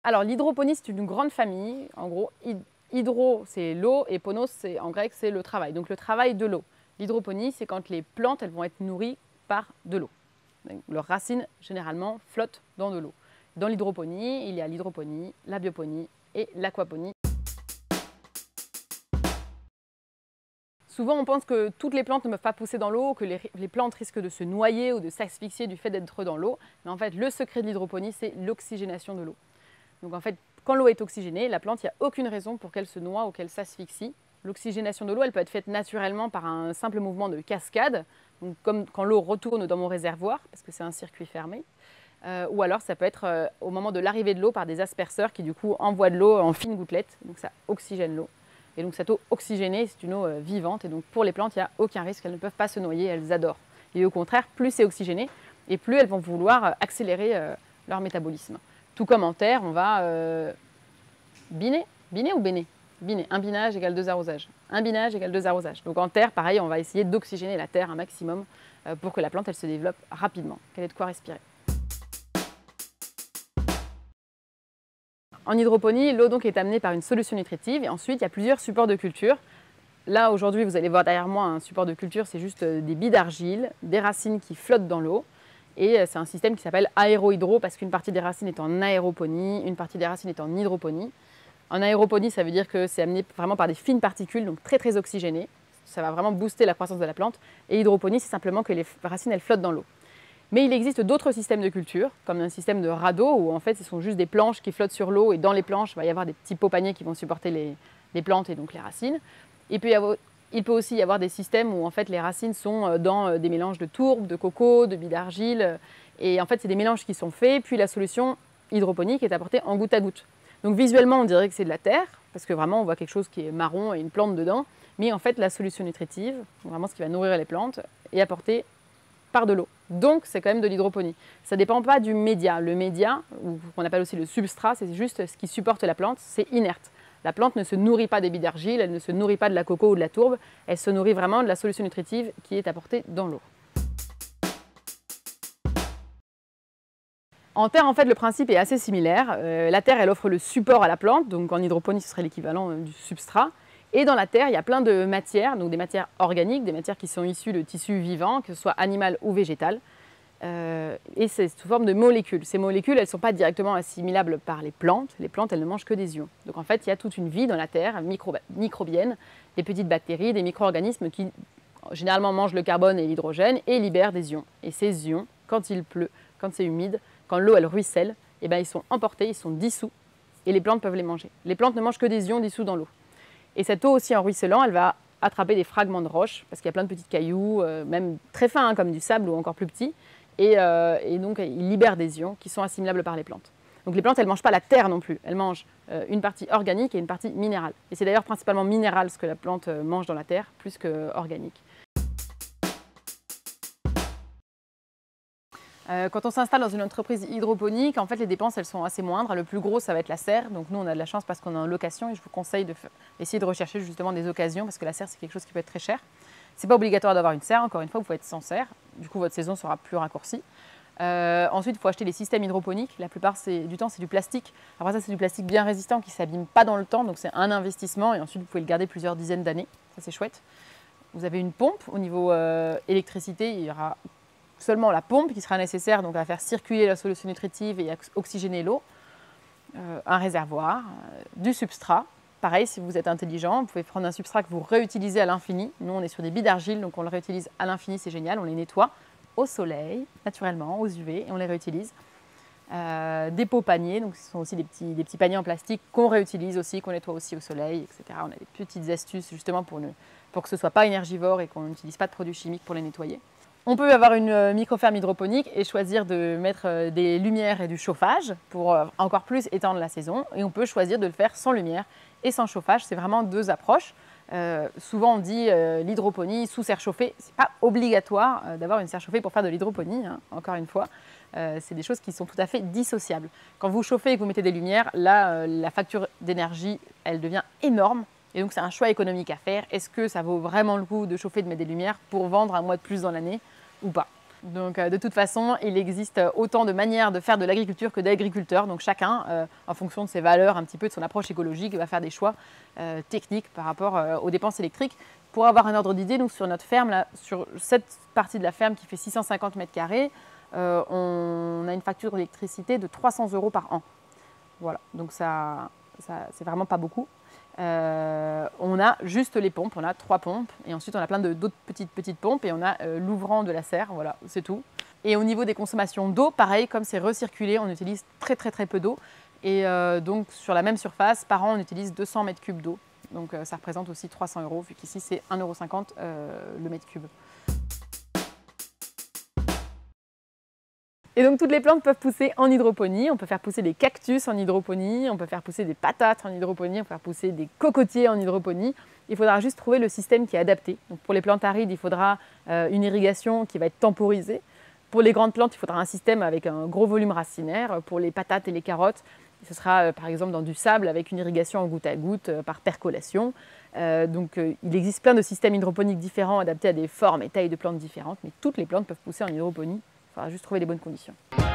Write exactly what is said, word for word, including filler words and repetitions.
Alors l'hydroponie, c'est une grande famille. En gros, hydro, c'est l'eau et ponos, en grec, c'est le travail. Donc le travail de l'eau. L'hydroponie, c'est quand les plantes elles vont être nourries par de l'eau. Leurs racines, généralement, flottent dans de l'eau. Dans l'hydroponie, il y a l'hydroponie, la bioponie et l'aquaponie. Souvent, on pense que toutes les plantes ne peuvent pas pousser dans l'eau, que les, les plantes risquent de se noyer ou de s'asphyxier du fait d'être dans l'eau. Mais en fait, le secret de l'hydroponie, c'est l'oxygénation de l'eau. Donc en fait, quand l'eau est oxygénée, la plante, il n'y a aucune raison pour qu'elle se noie ou qu'elle s'asphyxie. L'oxygénation de l'eau, elle peut être faite naturellement par un simple mouvement de cascade, donc comme quand l'eau retourne dans mon réservoir, parce que c'est un circuit fermé. Euh, ou alors ça peut être euh, au moment de l'arrivée de l'eau par des asperceurs qui du coup envoient de l'eau en fines gouttelettes, donc ça oxygène l'eau. Et donc cette eau oxygénée, c'est une eau euh, vivante, et donc pour les plantes, il n'y a aucun risque, elles ne peuvent pas se noyer, elles adorent. Et au contraire, plus c'est oxygéné, et plus elles vont vouloir euh, accélérer euh, leur métabolisme. Tout comme en terre, on va euh, biner, biner ou béner Biner, un binage égale deux arrosages. Un binage égale deux arrosages. Donc en terre, pareil, on va essayer d'oxygéner la terre un maximum euh, pour que la plante elle se développe rapidement, qu'elle ait de quoi respirer. En hydroponie, l'eau donc est amenée par une solution nutritive et ensuite il y a plusieurs supports de culture. Là aujourd'hui, vous allez voir derrière moi un support de culture, c'est juste des billes d'argile, des racines qui flottent dans l'eau. Et c'est un système qui s'appelle aéro-hydro parce qu'une partie des racines est en aéroponie, une partie des racines est en hydroponie. En aéroponie, ça veut dire que c'est amené vraiment par des fines particules, donc très très oxygénées. Ça va vraiment booster la croissance de la plante. Et hydroponie, c'est simplement que les racines elles flottent dans l'eau. Mais il existe d'autres systèmes de culture, comme un système de radeau, où en fait ce sont juste des planches qui flottent sur l'eau et dans les planches, il va y avoir des petits pots paniers qui vont supporter les, les plantes et donc les racines. Il peut, y avoir, il peut aussi y avoir des systèmes où en fait les racines sont dans des mélanges de tourbe, de coco, de billes d'argile. Et en fait, c'est des mélanges qui sont faits, puis la solution hydroponique est apportée en goutte à goutte. Donc visuellement, on dirait que c'est de la terre, parce que vraiment on voit quelque chose qui est marron et une plante dedans. Mais en fait, la solution nutritive, vraiment ce qui va nourrir les plantes, est apportée par de l'eau. Donc c'est quand même de l'hydroponie. Ça ne dépend pas du média. Le média, ou qu'on appelle aussi le substrat, c'est juste ce qui supporte la plante, c'est inerte. La plante ne se nourrit pas des billes d'argile, elle ne se nourrit pas de la coco ou de la tourbe, elle se nourrit vraiment de la solution nutritive qui est apportée dans l'eau. En terre, en fait, le principe est assez similaire. Euh, la terre, elle offre le support à la plante, donc en hydroponie, ce serait l'équivalent du substrat. Et dans la terre, il y a plein de matières, donc des matières organiques, des matières qui sont issues de tissus vivants, que ce soit animal ou végétal. Euh, et c'est sous forme de molécules. Ces molécules, elles ne sont pas directement assimilables par les plantes. Les plantes, elles ne mangent que des ions. Donc en fait, il y a toute une vie dans la terre, micro microbienne, des petites bactéries, des micro-organismes qui généralement mangent le carbone et l'hydrogène et libèrent des ions. Et ces ions, quand il pleut, quand c'est humide, quand l'eau elle ruisselle, eh ben, ils sont emportés, ils sont dissous et les plantes peuvent les manger. Les plantes ne mangent que des ions dissous dans l'eau. Et cette eau aussi en ruisselant, elle va attraper des fragments de roches parce qu'il y a plein de petits cailloux, euh, même très fins hein, comme du sable ou encore plus petits. Et, euh, et donc ils libèrent des ions qui sont assimilables par les plantes. Donc les plantes, elles ne mangent pas la terre non plus, elles mangent euh, une partie organique et une partie minérale. Et c'est d'ailleurs principalement minéral ce que la plante mange dans la terre, plus qu'organique. Euh, quand on s'installe dans une entreprise hydroponique, en fait, les dépenses elles sont assez moindres. Le plus gros, ça va être la serre. Donc nous, on a de la chance parce qu'on est en location et je vous conseille d'essayer de, de rechercher justement des occasions parce que la serre, c'est quelque chose qui peut être très cher. C'est pas obligatoire d'avoir une serre. Encore une fois, vous pouvez être sans serre. Du coup, votre saison sera plus raccourcie. Euh, ensuite, il faut acheter des systèmes hydroponiques. La plupart du temps, c'est du plastique. Alors ça, c'est du plastique bien résistant qui ne s'abîme pas dans le temps. Donc c'est un investissement et ensuite, vous pouvez le garder plusieurs dizaines d'années. Ça, c'est chouette. Vous avez une pompe. Au niveau euh, électricité, il y aura seulement la pompe qui sera nécessaire donc à faire circuler la solution nutritive et à oxygéner l'eau, euh, un réservoir, euh, du substrat. Pareil, si vous êtes intelligent, vous pouvez prendre un substrat que vous réutilisez à l'infini. Nous, on est sur des billes d'argile, donc on le réutilise à l'infini, c'est génial. On les nettoie au soleil, naturellement, aux U V, et on les réutilise. Euh, des pots paniers, donc ce sont aussi des petits, des petits paniers en plastique qu'on réutilise aussi, qu'on nettoie aussi au soleil, et cetera. On a des petites astuces justement pour, ne, pour que ce ne soit pas énergivore et qu'on n'utilise pas de produits chimiques pour les nettoyer. On peut avoir une microferme hydroponique et choisir de mettre des lumières et du chauffage pour encore plus étendre la saison. Et on peut choisir de le faire sans lumière et sans chauffage. C'est vraiment deux approches. Euh, souvent on dit euh, l'hydroponie sous serre chauffée. Ce n'est pas obligatoire euh, d'avoir une serre chauffée pour faire de l'hydroponie, hein, encore une fois. Euh, c'est des choses qui sont tout à fait dissociables. Quand vous chauffez et que vous mettez des lumières, là, euh, la facture d'énergie, elle devient énorme. Et donc c'est un choix économique à faire. Est-ce que ça vaut vraiment le coup de chauffer, de mettre des lumières pour vendre un mois de plus dans l'année ou pas? Donc euh, de toute façon, il existe autant de manières de faire de l'agriculture que d'agriculteurs. Donc chacun, euh, en fonction de ses valeurs, un petit peu de son approche écologique, va faire des choix euh, techniques par rapport euh, aux dépenses électriques. Pour avoir un ordre d'idée, donc sur notre ferme, là, sur cette partie de la ferme qui fait six cent cinquante mètres carrés, euh, on a une facture d'électricité de trois cents euros par an. Voilà, donc ça, ça c'est vraiment pas beaucoup. Euh, on a juste les pompes, on a trois pompes et ensuite on a plein d'autres petites petites pompes et on a euh, l'ouvrant de la serre, voilà, c'est tout. Et au niveau des consommations d'eau, pareil, comme c'est recirculé, on utilise très très très peu d'eau et euh, donc sur la même surface, par an on utilise deux cents mètres cubes d'eau, donc euh, ça représente aussi trois cents euros vu qu'ici c'est un euro cinquante euh, le mètre cube. Et donc toutes les plantes peuvent pousser en hydroponie. On peut faire pousser des cactus en hydroponie, on peut faire pousser des patates en hydroponie, on peut faire pousser des cocotiers en hydroponie. Il faudra juste trouver le système qui est adapté. Donc pour les plantes arides, il faudra euh, une irrigation qui va être temporisée. Pour les grandes plantes, il faudra un système avec un gros volume racinaire. Pour les patates et les carottes, ce sera euh, par exemple dans du sable avec une irrigation en goutte à goutte euh, par percolation. Euh, donc euh, il existe plein de systèmes hydroponiques différents adaptés à des formes et tailles de plantes différentes, mais toutes les plantes peuvent pousser en hydroponie. Il faudra juste trouver les bonnes conditions.